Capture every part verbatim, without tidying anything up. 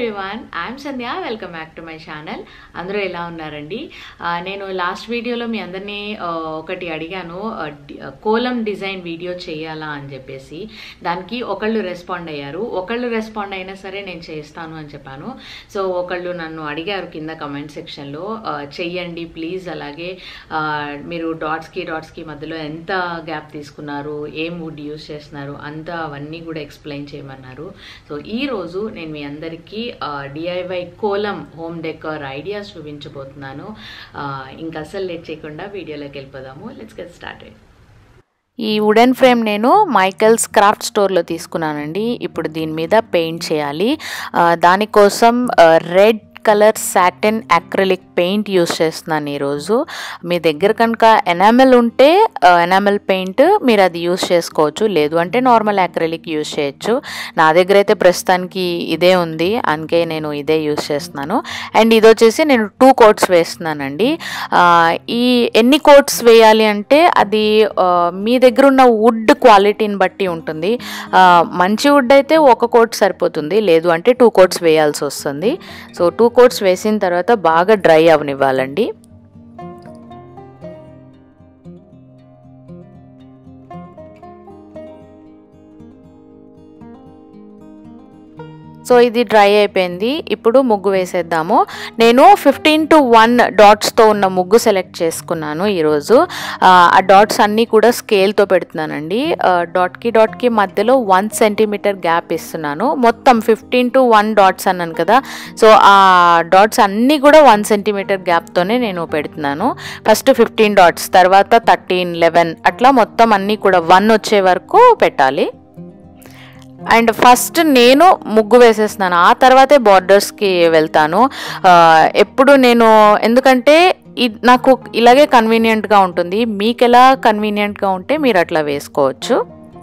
everyone, I am Sandhya. Welcome back to my channel. అందరూ ఎలా ఉన్నారండి? నేను లాస్ట్ వీడియోలో మీ అందరినీ ఒకటి అడిగాను, కోలం డిజైన్ వీడియో చేయాలా అని చెప్పేసి. దానికి ఒకళ్ళు రెస్పాండ్ అయ్యారు. ఒకళ్ళు రెస్పాండ్ అయినా సరే నేను చేస్తాను అని చెప్పాను. సో ఒకళ్ళు నన్ను అడిగారు కింద కమెంట్ సెక్షన్లో, చెయ్యండి ప్లీజ్, అలాగే మీరు డాట్స్కి డాట్స్కి మధ్యలో ఎంత గ్యాప్ తీసుకున్నారు, ఏం వుడ్ యూస్ చేస్తున్నారు, అంతా అవన్నీ కూడా ఎక్స్ప్లెయిన్ చేయమన్నారు. సో ఈరోజు నేను మీ అందరికీ DIY kolam home decor ideas చూపించబోతున్నాను. ఇంకా అసలు లేట్ చేయకుండా వీడియోలోకి వెళ్ళిపోదాము. Let's get started. ఈ వుడెన్ ఫ్రేమ్ నేను మైకెల్స్ క్రాఫ్ట్ స్టోర్లో తీసుకున్నానండి. ఇప్పుడు దీని మీద పెయింట్ చేయాలి. దానికోసం red colour satin acrylic paint use చేస్తున్నాను ఈరోజు. మీ దగ్గర కనుక ఎనామెల్ ఉంటే ఎనామెల్ పెయింట్ మీరు అది యూస్ చేసుకోవచ్చు, లేదు అంటే నార్మల్ అక్రిలిక్ యూస్ చేయొచ్చు. నా దగ్గర అయితే ప్రస్తుతానికి ఇదే ఉంది, అందుకే నేను ఇదే యూస్ చేస్తున్నాను. అండ్ ఇది వచ్చేసి నేను టూ కోట్స్ వేస్తున్నానండి. ఈ ఎన్ని కోట్స్ వేయాలి అంటే అది మీ దగ్గర ఉన్న వుడ్ క్వాలిటీని బట్టి ఉంటుంది. మంచి వుడ్ అయితే ఒక కోట్ సరిపోతుంది, లేదు అంటే టూ కోట్స్ వేయాల్సి వస్తుంది. సో టూ కోట్స్ వేసిన తర్వాత బాగా డ్రై అవనివ్వాలండి. సో ఇది డ్రై అయిపోయింది. ఇప్పుడు ముగ్గు వేసేద్దాము. నేను ఫిఫ్టీన్ టు వన్ డాట్స్తో ఉన్న ముగ్గు సెలెక్ట్ చేసుకున్నాను ఈరోజు. ఆ డాట్స్ అన్నీ కూడా స్కేల్తో పెడుతున్నానండి. డాట్కి డాట్కి మధ్యలో వన్ సెంటీమీటర్ గ్యాప్ ఇస్తున్నాను. మొత్తం ఫిఫ్టీన్ టు వన్ డాట్స్ అన్నాను కదా, సో ఆ డాట్స్ అన్నీ కూడా వన్ సెంటీమీటర్ గ్యాప్తోనే నేను పెడుతున్నాను. ఫస్ట్ ఫిఫ్టీన్ డాట్స్, తర్వాత థర్టీన్, లెవెన్, అట్లా మొత్తం అన్నీ కూడా వన్ వచ్చే వరకు పెట్టాలి. అండ్ ఫస్ట్ నేను ముగ్గు వేసేస్తున్నాను, ఆ తర్వాతే బార్డర్స్కి వెళ్తాను. ఎప్పుడు నేను, ఎందుకంటే ఇది నాకు ఇలాగే కన్వీనియంట్గా ఉంటుంది. మీకు ఎలా కన్వీనియంట్గా ఉంటే మీరు అట్లా వేసుకోవచ్చు.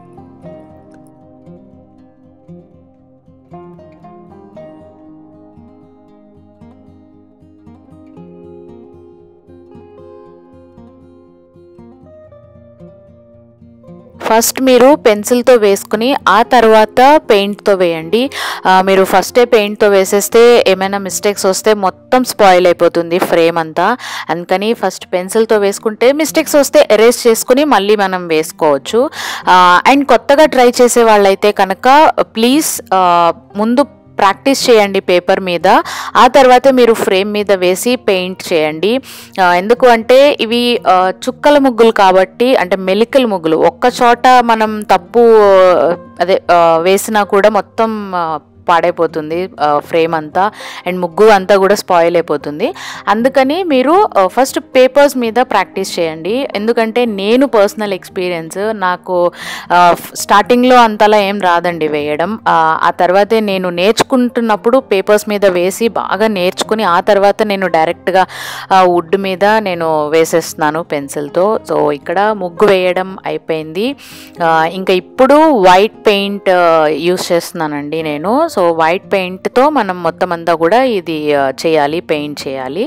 ఫస్ట్ మీరు పెన్సిల్తో వేసుకుని ఆ తర్వాత పెయింట్తో వేయండి. మీరు ఫస్టే పెయింట్తో వేసేస్తే ఏమైనా మిస్టేక్స్ వస్తే మొత్తం స్పాయిల్ అయిపోతుంది ఫ్రేమ్ అంతా. అందుకని ఫస్ట్ పెన్సిల్తో వేసుకుంటే మిస్టేక్స్ వస్తే ఎరేజ్ చేసుకుని మళ్ళీ మనం వేసుకోవచ్చు. అండ్ కొత్తగా ట్రై చేసే వాళ్ళైతే కనుక ప్లీజ్ ముందు ప్రాక్టీస్ చేయండి పేపర్ మీద, ఆ తర్వాత మీరు ఫ్రేమ్ మీద వేసి పెయింట్ చేయండి. ఎందుకు అంటే ఇవి చుక్కల ముగ్గులు కాబట్టి, అంటే మెలికల ముగ్గులు, ఒక్క చోట మనం తప్పు అదే వేసినా కూడా మొత్తం పాడైపోతుంది ఫ్రేమ్ అంతా, అండ్ ముగ్గు అంతా కూడా స్పాయిల్ అయిపోతుంది. అందుకని మీరు ఫస్ట్ పేపర్స్ మీద ప్రాక్టీస్ చేయండి. ఎందుకంటే నేను పర్సనల్ ఎక్స్పీరియన్స్, నాకు స్టార్టింగ్లో అంతలా ఏం రాదండి వేయడం. ఆ తర్వాతే నేను నేర్చుకుంటున్నప్పుడు పేపర్స్ మీద వేసి బాగా నేర్చుకుని ఆ తర్వాత నేను డైరెక్ట్గా వుడ్ మీద నేను వేసేస్తున్నాను పెన్సిల్తో. సో ఇక్కడ ముగ్గు వేయడం అయిపోయింది. ఇంకా ఇప్పుడు వైట్ పెయింట్ యూస్ చేస్తున్నానండి నేను. సో వైట్ పెయింట్తో మనం మొత్తం అంతా కూడా ఇది చేయాలి, పెయింట్ చేయాలి.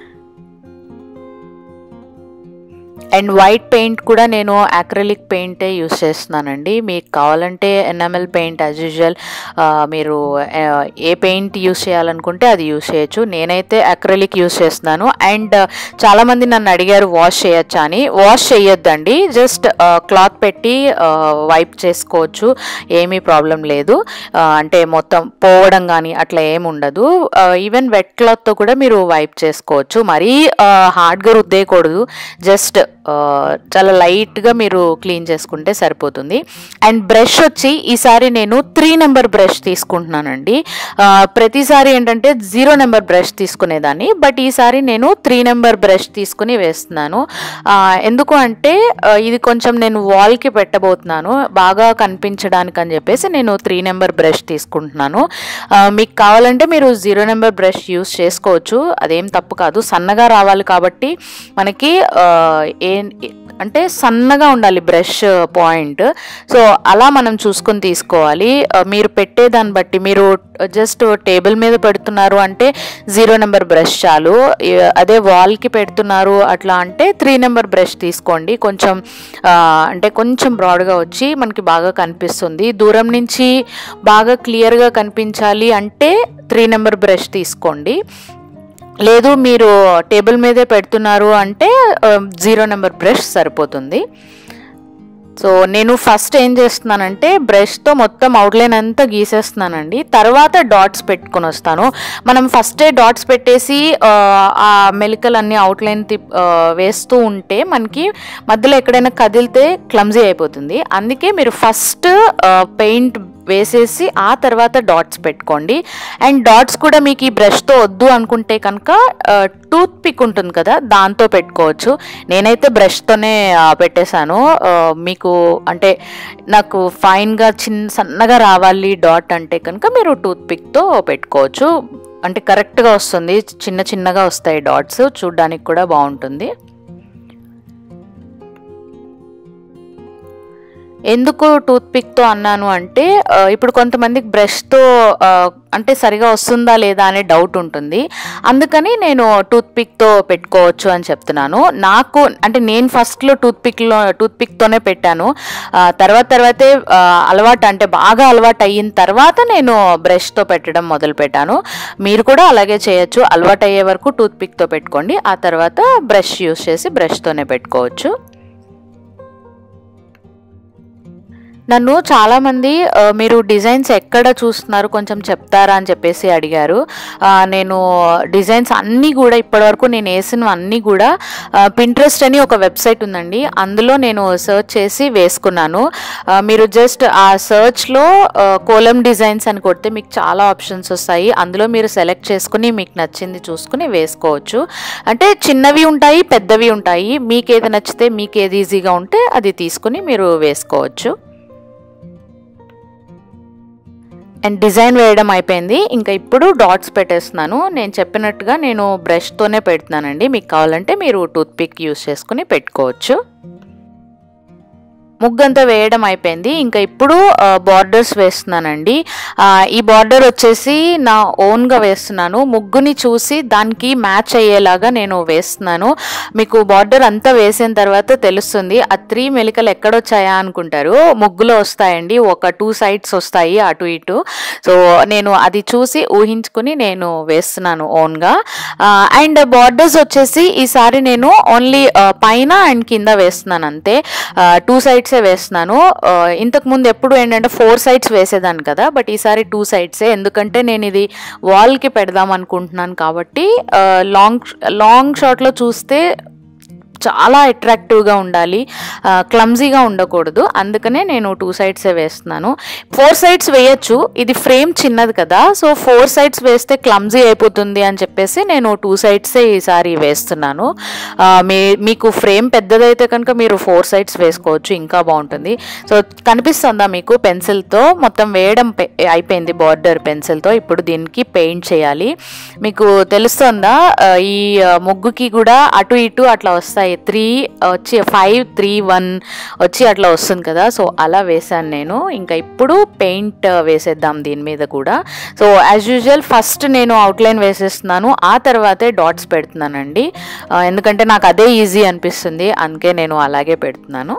అండ్ వైట్ పెయింట్ కూడా నేను అక్రిలిక్ పెయింటే యూస్ చేస్తున్నానండి. మీకు కావాలంటే ఎనామెల్ పెయింట్ యాజ్ యూజువల్ మీరు ఏ పెయింట్ యూస్ చేయాలనుకుంటే అది యూస్ చేయొచ్చు. నేనైతే అక్రిలిక్ యూస్ చేస్తున్నాను. అండ్ చాలామంది నన్ను అడిగారు వాష్ చేయొచ్చా అని. వాష్ చేయొద్దండి, జస్ట్ క్లాత్ పెట్టి వైప్ చేసుకోవచ్చు, ఏమీ ప్రాబ్లం లేదు. అంటే మొత్తం పోవడం కానీ అట్లా ఏమి ఉండదు. ఈవెన్ వెట్ క్లాత్తో కూడా మీరు వైప్ చేసుకోవచ్చు. మరీ హార్డ్గా రుద్దేయకూడదు, జస్ట్ చాలా లైట్గా మీరు క్లీన్ చేసుకుంటే సరిపోతుంది. అండ్ బ్రష్ వచ్చి ఈసారి నేను త్రీ నెంబర్ బ్రష్ తీసుకుంటున్నానండి. ప్రతిసారి ఏంటంటే జీరో నెంబర్ బ్రష్ తీసుకునేదాన్ని, బట్ ఈసారి నేను త్రీ నెంబర్ బ్రష్ తీసుకుని వేస్తున్నాను. ఎందుకు అంటే ఇది కొంచెం నేను వాల్కి పెట్టబోతున్నాను బాగా కనిపించడానికి అని చెప్పేసి నేను త్రీ నెంబర్ బ్రష్ తీసుకుంటున్నాను. మీకు కావాలంటే మీరు జీరో నెంబర్ బ్రష్ యూస్ చేసుకోవచ్చు, అదేం తప్పు కాదు. సన్నగా రావాలి కాబట్టి మనకి ఏ అంటే సన్నగా ఉండాలి బ్రష్ పాయింట్. సో అలా మనం చూసుకొని తీసుకోవాలి. మీరు పెట్టేదాన్ని బట్టి, మీరు జస్ట్ టేబుల్ మీద పెడుతున్నారు అంటే జీరో నెంబర్ బ్రష్ చాలు. అదే వాల్కి పెడుతున్నారు అట్లా అంటే త్రీ నెంబర్ బ్రష్ తీసుకోండి. కొంచెం అంటే కొంచెం బ్రాడ్గా వచ్చి మనకి బాగా కనిపిస్తుంది. దూరం నుంచి బాగా క్లియర్గా కనిపించాలి అంటే త్రీ నెంబర్ బ్రష్ తీసుకోండి. లేదు మీరు టేబుల్ మీదే పెడుతున్నారు అంటే జీరో నెంబర్ బ్రష్ సరిపోతుంది. సో నేను ఫస్ట్ ఏం చేస్తున్నానంటే బ్రష్తో మొత్తం అవుట్లైన్ అంతా గీసేస్తున్నానండి. తర్వాత డాట్స్ పెట్టుకొని వస్తాను. మనం ఫస్టే డాట్స్ పెట్టేసి ఆ మెలికలన్నీ అవుట్లైన్ వేస్తూ ఉంటే మనకి మధ్యలో ఎక్కడైనా కదిలితే క్లమ్జీ అయిపోతుంది. అందుకే మీరు ఫస్ట్ పెయింట్ వేసేసి ఆ తర్వాత డాట్స్ పెట్టుకోండి. అండ్ డాట్స్ కూడా మీకు ఈ బ్రష్తో వద్దు అనుకుంటే కనుక టూత్ పిక్ ఉంటుంది కదా, దాంతో పెట్టుకోవచ్చు. నేనైతే బ్రష్తోనే పెట్టేశాను. మీకు అంటే నాకు ఫైన్గా చిన్న సన్నగా రావాలి డాట్ అంటే కనుక మీరు టూత్ పిక్తో పెట్టుకోవచ్చు. అంటే కరెక్ట్గా వస్తుంది, చిన్న చిన్నగా వస్తాయి డాట్స్, చూడ్డానికి కూడా బాగుంటుంది. ఎందుకు టూత్ పిక్తో అన్నాను అంటే ఇప్పుడు కొంతమందికి బ్రష్తో అంటే సరిగా వస్తుందా లేదా అనే డౌట్ ఉంటుంది. అందుకని నేను టూత్ పిక్తో పెట్టుకోవచ్చు అని చెప్తున్నాను. నాకు అంటే నేను ఫస్ట్లో టూత్ పిక్లో టూత్ పిక్తోనే పెట్టాను. తర్వాత తర్వాతే అలవాటు అంటే బాగా అలవాటు అయిన తర్వాత నేను బ్రష్తో పెట్టడం మొదలు పెట్టాను. మీరు కూడా అలాగే చేయొచ్చు. అలవాటు అయ్యే వరకు టూత్ పిక్తో పెట్టుకోండి, ఆ తర్వాత బ్రష్ యూస్ చేసి బ్రష్తోనే పెట్టుకోవచ్చు. నన్ను చాలామంది మీరు డిజైన్స్ ఎక్కడ చూస్తున్నారు కొంచెం చెప్తారా అని చెప్పేసి అడిగారు. నేను డిజైన్స్ అన్నీ కూడా ఇప్పటివరకు నేను వేసినవి అన్నీ కూడా పింట్రెస్ట్ అని ఒక వెబ్సైట్ ఉందండి, అందులో నేను సర్చ్ చేసి వేసుకున్నాను. మీరు జస్ట్ ఆ సర్చ్లో కోలం డిజైన్స్ అని కొడితే మీకు చాలా ఆప్షన్స్ వస్తాయి. అందులో మీరు సెలెక్ట్ చేసుకుని మీకు నచ్చింది చూసుకుని వేసుకోవచ్చు. అంటే చిన్నవి ఉంటాయి, పెద్దవి ఉంటాయి. మీకు ఏది నచ్చితే మీకు ఏది ఈజీగా ఉంటే అది తీసుకుని మీరు వేసుకోవచ్చు. అండ్ డిజైన్ వేయడం అయిపోయింది. ఇంకా ఇప్పుడు డాట్స్ పెట్టేస్తున్నాను. నేను చెప్పినట్టుగా నేను బ్రష్తోనే పెడుతున్నానండి. మీకు కావాలంటే మీరు టూత్ పిక్ యూస్ చేసుకుని పెట్టుకోవచ్చు. ముగ్గంతా వేయడం అయిపోయింది. ఇంకా ఇప్పుడు బార్డర్స్ వేస్తున్నానండి. ఈ బార్డర్ వచ్చేసి నా ఓన్గా వేస్తున్నాను. ముగ్గుని చూసి దానికి మ్యాచ్ అయ్యేలాగా నేను వేస్తున్నాను. మీకు బార్డర్ అంతా వేసిన తర్వాత తెలుస్తుంది. ఆ త్రీ మెలికలు ఎక్కడొచ్చాయా అనుకుంటారు, ముగ్గులో వస్తాయండి. ఒక టూ సైడ్స్ వస్తాయి అటు ఇటు. సో నేను అది చూసి ఊహించుకుని నేను వేస్తున్నాను ఓన్గా. అండ్ బార్డర్స్ వచ్చేసి ఈసారి నేను ఓన్లీ పైన అండ్ కింద వేస్తున్నాను అంతే. టూ సైడ్స్ వేస్తున్నాను. ఇంతకు ముందు ఎప్పుడు ఏంటంటే ఫోర్ సైడ్స్ వేసేదాన్ని కదా, బట్ ఈసారి టూ సైడ్సే. ఎందుకంటే నేను ఇది వాల్కి పెడదాం అనుకుంటున్నాను కాబట్టి లాంగ్ లాంగ్ షాట్లో చూస్తే చాలా అట్రాక్టివ్గా ఉండాలి, క్లమ్జీగా ఉండకూడదు. అందుకనే నేను టూ సైడ్సే వేస్తున్నాను. ఫోర్ సైడ్స్ వేయచ్చు, ఇది ఫ్రేమ్ చిన్నది కదా, సో ఫోర్ సైడ్స్ వేస్తే క్లమ్జీ అయిపోతుంది అని చెప్పేసి నేను టూ సైడ్సే ఈసారి వేస్తున్నాను. మీ మీకు ఫ్రేమ్ పెద్దదైతే కనుక మీరు ఫోర్ సైడ్స్ వేసుకోవచ్చు, ఇంకా బాగుంటుంది. సో కనిపిస్తుందా మీకు? పెన్సిల్తో మొత్తం వేయడం అయిపోయింది బార్డర్ పెన్సిల్తో. ఇప్పుడు దీనికి పెయింట్ చేయాలి. మీకు తెలుస్తుందా? ఈ ముగ్గుకి కూడా అటు ఇటు అట్లా వస్తాయి, త్రీ వచ్చి ఫైవ్ త్రీ వన్ వచ్చి అట్లా వస్తుంది కదా, సో అలా వేసాను నేను. ఇంకా ఇప్పుడు పెయింట్ వేసేద్దాం దీని మీద కూడా. సో యాజ్ యూజువల్ ఫస్ట్ నేను అవుట్లైన్ వేసేస్తున్నాను, ఆ తర్వాతే డాట్స్ పెడుతున్నానండి. ఎందుకంటే నాకు అదే ఈజీ అనిపిస్తుంది, అందుకే నేను అలాగే పెడుతున్నాను.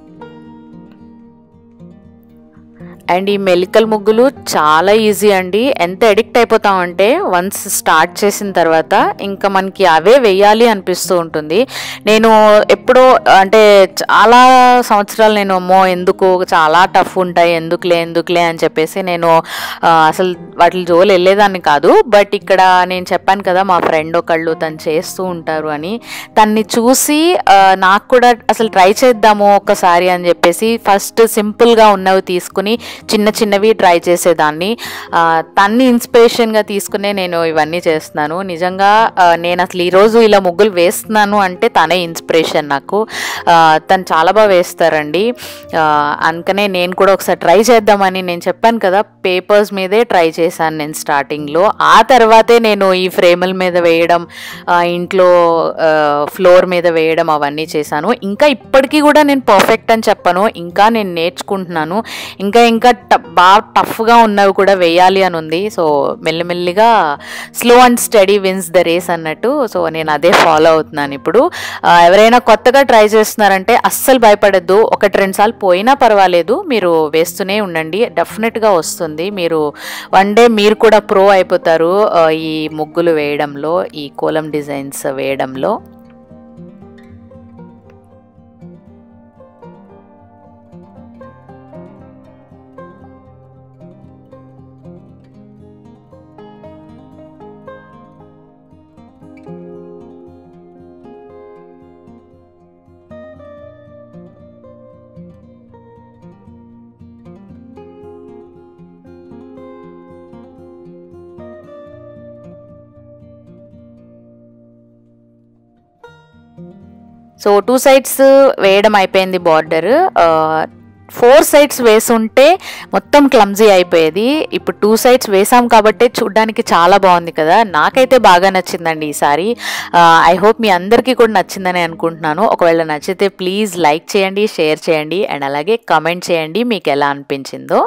అండ్ ఈ మెలికల్ ముగ్గులు చాలా ఈజీ అండి. ఎంత అడిక్ట్ అయిపోతామంటే వన్స్ స్టార్ట్ చేసిన తర్వాత ఇంకా మనకి అవే వేయాలి అనిపిస్తూ ఉంటుంది. నేను ఎప్పుడో అంటే చాలా సంవత్సరాలు నేను అమ్మో ఎందుకు చాలా టఫ్ ఉంటాయి, ఎందుకులే ఎందుకులే అని చెప్పేసి నేను అసలు వాటి జోలు వెళ్ళేదాన్ని కాదు. బట్ ఇక్కడ నేను చెప్పాను కదా మా ఫ్రెండ్ ఒకళ్ళు తను చేస్తూ ఉంటారు అని, తన్ని చూసి నాకు కూడా అసలు ట్రై చేద్దాము ఒక్కసారి అని చెప్పేసి ఫస్ట్ సింపుల్గా ఉన్నవి తీసుకుని చిన్న చిన్నవి ట్రై చేసేదాన్ని. తన్ని ఇన్స్పిరేషన్గా తీసుకునే నేను ఇవన్నీ చేస్తున్నాను. నిజంగా నేను అసలు ఈరోజు ఇలా ముగ్గులు వేస్తున్నాను అంటే తనే ఇన్స్పిరేషన్ నాకు. తను చాలా బాగా వేస్తారండి. అందుకనే నేను కూడా ఒకసారి ట్రై చేద్దామని నేను చెప్పాను కదా, పేపర్స్ మీదే ట్రై చేశాను నేను స్టార్టింగ్లో. ఆ తర్వాతే నేను ఈ ఫ్రేముల మీద వేయడం, ఇంట్లో ఫ్లోర్ మీద వేయడం అవన్నీ చేశాను. ఇంకా ఇప్పటికీ కూడా నేను పర్ఫెక్ట్ అని చెప్పను, ఇంకా నేను నేర్చుకుంటున్నాను. ఇంకా ఇంకా ఇంకా బాగా టఫ్గా ఉన్నవి కూడా వేయాలి అని ఉంది. సో మెల్లిమెల్లిగా slow and steady wins the race అన్నట్టు. సో నేను అదే ఫాలో అవుతున్నాను ఇప్పుడు. ఎవరైనా కొత్తగా ట్రై చేస్తున్నారంటే అస్సలు భయపడద్దు. ఒకటి రెండు సార్లు పోయినా పర్వాలేదు, మీరు వేస్తూనే ఉండండి, డెఫినెట్గా వస్తుంది. మీరు వన్ డే మీరు కూడా ప్రో అయిపోతారు ఈ ముగ్గులు వేయడంలో, ఈ కోలం డిజైన్స్ వేయడంలో. సో టూ సైడ్స్ వేయడం అయిపోయింది బార్డర్. ఫోర్ సైడ్స్ వేసుంటే మొత్తం క్లమ్జీ అయిపోయేది. ఇప్పుడు టూ సైడ్స్ వేసాం కాబట్టి చూడ్డానికి చాలా బాగుంది కదా. నాకైతే బాగా నచ్చిందండి ఈసారి. ఐ హోప్ మీ అందరికీ కూడా నచ్చిందని అనుకుంటున్నాను. ఒకవేళ నచ్చితే ప్లీజ్ లైక్ చేయండి, షేర్ చేయండి అండ్ అలాగే కమెంట్ చేయండి మీకు ఎలా అనిపించిందో.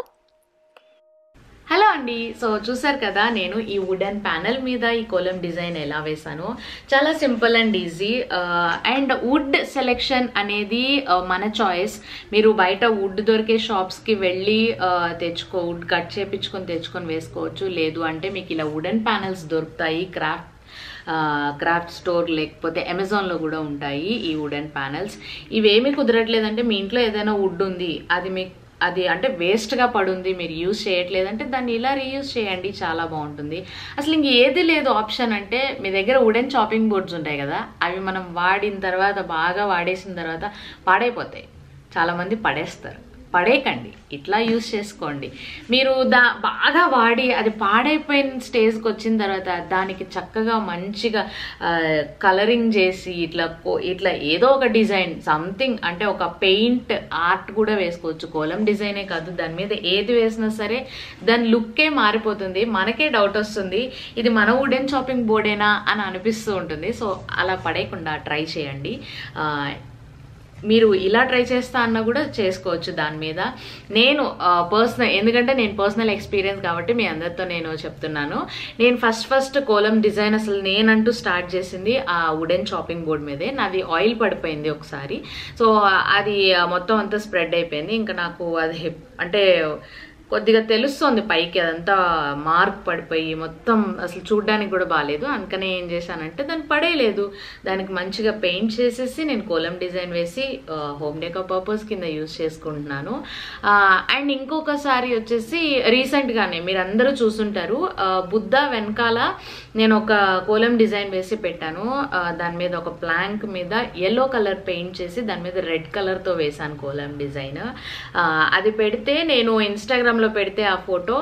హలో అండి, సో చూసారు కదా నేను ఈ వుడెన్ ప్యానెల్ మీద ఈ కోలం డిజైన్ ఎలా వేసాను. చాలా simple and easy. And wood selection అనేది మన చాయిస్. మీరు బయట వుడ్ దొరికే షాప్స్కి వెళ్ళి తెచ్చుకో వుడ్ కట్ చేయించుకొని తెచ్చుకొని వేసుకోవచ్చు. లేదు అంటే మీకు ఇలా వుడెన్ ప్యానెల్స్ దొరుకుతాయి క్రాఫ్ట్ క్రాఫ్ట్ స్టోర్, లేకపోతే అమెజాన్లో కూడా ఉంటాయి ఈ వుడెన్ ప్యానెల్స్. ఇవేమీ కుదరట్లేదంటే మీ ఇంట్లో ఏదైనా వుడ్ ఉంది, అది మీకు అది అంటే వేస్ట్గా పడుంది, మీరు యూజ్ చేయట్లేదంటే దాన్ని ఇలా రీయూజ్ చేయండి, చాలా బాగుంటుంది. అసలు ఇంక ఏది లేదు ఆప్షన్ అంటే మీ దగ్గర వుడెన్ చాపింగ్ బోర్డ్స్ ఉంటాయి కదా, అవి మనం వాడిన తర్వాత బాగా వాడేసిన తర్వాత పాడైపోతాయి. చాలామంది పడేస్తారు. పడేయకండి, ఇట్లా యూజ్ చేసుకోండి. మీరు దా బాగా వాడి అది పాడైపోయిన స్టేజ్కి వచ్చిన తర్వాత దానికి చక్కగా మంచిగా కలరింగ్ చేసి ఇట్లా ఇట్లా ఏదో ఒక డిజైన్ సంథింగ్, అంటే ఒక పెయింట్ ఆర్ట్ కూడా వేసుకోవచ్చు. కోలం డిజైనే కాదు, దాని మీద ఏది వేసినా సరే దాని లుక్కే మారిపోతుంది. మనకే డౌట్ వస్తుంది ఇది మన వుడెన్ చాపింగ్ బోర్డేనా అని అనిపిస్తూ ఉంటుంది. సో అలా పడేయకుండా ట్రై చేయండి. మీరు ఇలా ట్రై చేస్తా అన్నా కూడా చేసుకోవచ్చు దాని మీద. నేను పర్సనల్, ఎందుకంటే నేను పర్సనల్ ఎక్స్పీరియన్స్ కాబట్టి మీ అందరితో నేను చెప్తున్నాను. నేను ఫస్ట్ ఫస్ట్ కోలం డిజైన్ అసలు నేనంటూ స్టార్ట్ చేసింది ఆ వుడెన్ చాపింగ్ బోర్డ్ మీదే. నాది ఆయిల్ పడిపోయింది ఒకసారి. సో అది మొత్తం అంతా స్ప్రెడ్ అయిపోయింది. ఇంకా నాకు అది అంటే కొద్దిగా తెలుస్తుంది పైకి, అదంతా మార్క్ పడిపోయి మొత్తం అసలు చూడ్డానికి కూడా బాగాలేదు. అందుకనే ఏం చేశానంటే దాన్ని పడేయలేదు, దానికి మంచిగా పెయింట్ చేసేసి నేను కోలం డిజైన్ వేసి హోమ్ డెకర్ పర్పస్ కింద యూజ్ చేసుకుంటున్నాను. అండ్ ఇంకొకసారి వచ్చేసి రీసెంట్గానే మీరు అందరూ చూసుంటారు, బుద్ధ వెనకాల నేను ఒక కోలం డిజైన్ వేసి పెట్టాను. దాని మీద ఒక ప్లాంక్ మీద ఎల్లో కలర్ పెయింట్ చేసి దాని మీద రెడ్ కలర్తో వేసాను కోలం డిజైన్. అది పెడితే నేను ఇన్స్టాగ్రామ్ లో పెడితే ఆ ఫోటో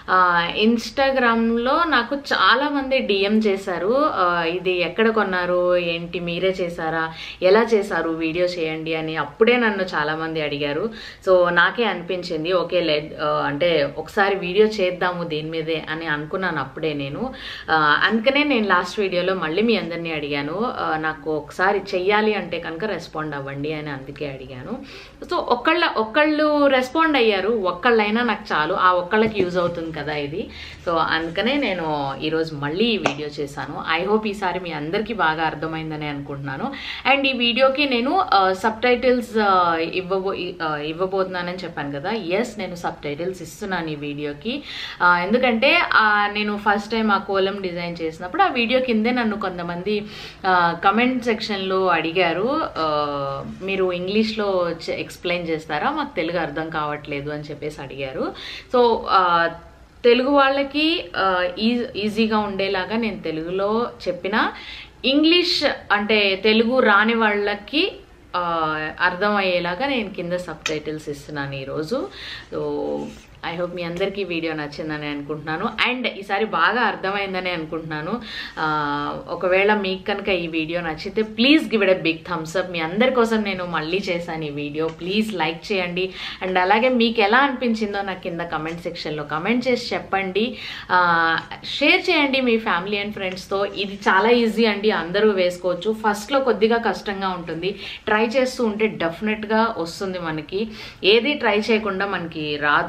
ఇన్స్టాగ్రామ్లో నాకు చాలా మంది డిఎం చేశారు, ఇది ఎక్కడ కొన్నారు ఏంటి, మీరే చేశారా, ఎలా చేశారు, వీడియో చేయండి అని. అప్పుడే నన్ను చాలా మంది అడిగారు. సో నాకే అనిపించింది ఓకే లెట్ అంటే ఒకసారి వీడియో చేద్దాము దీని మీదే అని అనుకున్నాను అప్పుడే నేను. అందుకనే నేను లాస్ట్ వీడియోలో మళ్ళీ మీ అందరినీ అడిగాను, నాకు ఒకసారి చెయ్యాలి అంటే కనుక రెస్పాండ్ అవ్వండి అని, అందుకే అడిగాను. సో ఒక్కళ్ళ ఒక్కళ్ళు రెస్పాండ్ అయ్యారు, ఒక్కళ్ళైనా నాకు చాలు, ఆ ఒక్కళ్ళకి యూజ్ అవుతుంది కదా ఇది. సో అందుకనే నేను ఈరోజు మళ్ళీ ఈ వీడియో చేశాను. ఐ హోప్ ఈసారి మీ అందరికీ బాగా అర్థమైందని అనుకుంటున్నాను. అండ్ ఈ వీడియోకి నేను సబ్ టైటిల్స్ ఇవ్వబో ఇవ్వబోతున్నానని చెప్పాను కదా. ఎస్, నేను సబ్ టైటిల్స్ ఇస్తున్నాను ఈ వీడియోకి. ఎందుకంటే నేను ఫస్ట్ టైం ఆ కోలం డిజైన్ చేసినప్పుడు ఆ వీడియో కిందే నన్ను కొంతమంది కమెంట్ సెక్షన్లో అడిగారు, మీరు ఇంగ్లీష్లో ఎక్స్ప్లెయిన్ చేస్తారా, మాకు తెలుగు అర్థం కావట్లేదు అని చెప్పేసి అడిగారు. సో తెలుగు వాళ్ళకి ఈజీగా ఉండేలాగా నేను తెలుగులో చెప్పిన, ఇంగ్లీష్ అంటే తెలుగు రాని వాళ్ళకి అర్థమయ్యేలాగా నేను కింద సబ్ టైటిల్స్ ఇస్తున్నాను ఈరోజు. సో ఐ హోప్ మీ అందరికీ వీడియో నచ్చిందని అనుకుంటున్నాను. అండ్ ఈసారి బాగా అర్థమైందని అనుకుంటున్నాను. ఒకవేళ మీకు కనుక ఈ వీడియో నచ్చితే please give it a big thumbs up. మీ అందరి కోసం నేను మళ్ళీ చేశాను ఈ వీడియో. ప్లీజ్ లైక్ చేయండి. అండ్ అలాగే మీకు ఎలా అనిపించిందో నాకు కింద కమెంట్ సెక్షన్లో కమెంట్ చేసి చెప్పండి. షేర్ చేయండి మీ ఫ్యామిలీ అండ్ ఫ్రెండ్స్తో. ఇది చాలా ఈజీ అండి, అందరూ వేసుకోవచ్చు. ఫస్ట్లో కొద్దిగా కష్టంగా ఉంటుంది, ట్రై చేస్తూ ఉంటే డెఫినెట్గా వస్తుంది. మనకి ఏది ట్రై చేయకుండా మనకి రాదు, మనం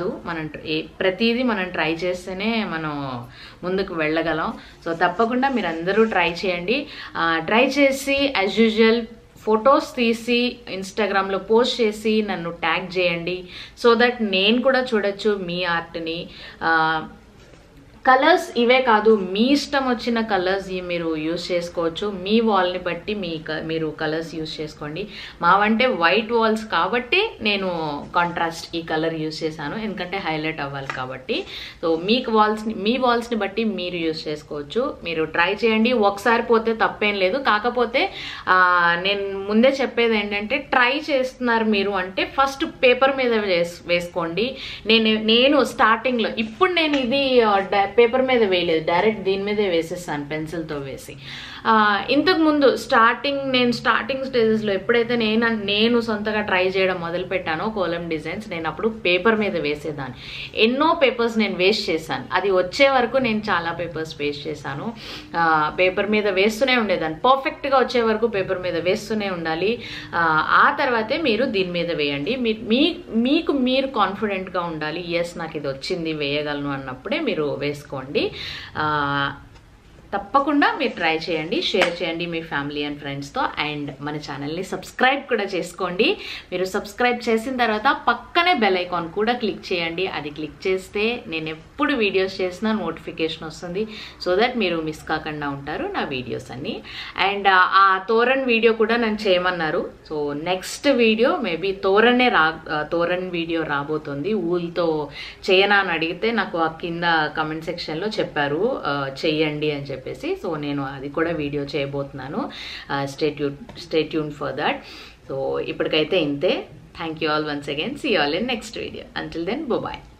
మనం ప్రతిదీ మనం ట్రై చేస్తేనే మనం ముందుకు వెళ్ళగలం. సో తప్పకుండా మీరు అందరూ ట్రై చేయండి. ట్రై చేసి యాజ్ యూజువల్ ఫొటోస్ తీసి ఇన్స్టాగ్రామ్లో పోస్ట్ చేసి నన్ను ట్యాగ్ చేయండి, సో దట్ నేను కూడా చూడొచ్చు మీ ఆర్ట్ని. కలర్స్ ఇవే కాదు, మీ ఇష్టం వచ్చిన కలర్స్ మీరు యూస్ చేసుకోవచ్చు. మీ వాల్ని బట్టి మీ మీరు కలర్స్ యూస్ చేసుకోండి. మావంటే వైట్ వాల్స్ కాబట్టి నేను కాంట్రాస్ట్ ఈ కలర్ యూస్ చేశాను, ఎందుకంటే హైలైట్ అవ్వాలి కాబట్టి. సో మీకు వాల్స్ని మీ వాల్స్ని బట్టి మీరు యూస్ చేసుకోవచ్చు. మీరు ట్రై చేయండి, ఒకసారి పోతే తప్పేం లేదు. కాకపోతే నేను ముందే చెప్పేది ఏంటంటే, ట్రై చేస్తున్నారు మీరు అంటే ఫస్ట్ పేపర్ మీద వేసుకోండి. నేను నేను స్టార్టింగ్లో ఇప్పుడు నేను ఇది పేపర్ మీద వేయలేదు, డైరెక్ట్ దీని మీదే వేసేస్తాను పెన్సిల్తో వేసి. ఇంతకు ముందు స్టార్టింగ్ నేను స్టార్టింగ్ స్టేజెస్లో ఎప్పుడైతే నేను నేను సొంతగా ట్రై చేయడం మొదలుపెట్టానో కోలం డిజైన్స్, నేను అప్పుడు పేపర్ మీద వేసేదాన్ని. ఎన్నో పేపర్స్ నేను వేస్ట్ చేశాను. అది వచ్చే వరకు నేను చాలా పేపర్స్ వేస్ట్ చేశాను. పేపర్ మీద వేస్తూనే ఉండేదాన్ని, పర్ఫెక్ట్గా వచ్చే వరకు పేపర్ మీద వేస్తూనే ఉండాలి. ఆ తర్వాతే మీరు దీని మీద వేయండి. మీ మీకు మీరు కాన్ఫిడెంట్గా ఉండాలి, ఎస్ నాకు ఇది వచ్చింది వేయగలను అన్నప్పుడే మీరు వేసుకోండి. తప్పకుండా మీరు ట్రై చేయండి, షేర్ చేయండి మీ ఫ్యామిలీ అండ్ ఫ్రెండ్స్తో. అండ్ మన ఛానల్ని సబ్స్క్రైబ్ కూడా చేసుకోండి. మీరు సబ్స్క్రైబ్ చేసిన తర్వాత పక్కనే బెల్ ఐకాన్ కూడా క్లిక్ చేయండి. అది క్లిక్ చేస్తే నేను ఎప్పుడు వీడియోస్ చేసినా నోటిఫికేషన్ వస్తుంది, సో దట్ మీరు మిస్ కాకుండా ఉంటారు నా వీడియోస్ అన్ని. అండ్ ఆ తోరణ్ వీడియో కూడా నన్ను చేయమన్నారు. సో నెక్స్ట్ వీడియో మేబీ తోరణే రా తోరణ్ వీడియో రాబోతుంది. ఊల్తో చేయనా అని అడిగితే నాకు ఆ కింద కమెంట్ సెక్షన్లో చెప్పారు చెయ్యండి అని చెప్పి చెప్పేసి. సో నేను అది కూడా వీడియో చేయబోతున్నాను. Stay tune stay tune for that. So ఇప్పటికైతే ఇంతే. Thank you all once again. See you all in next video. Until then bye.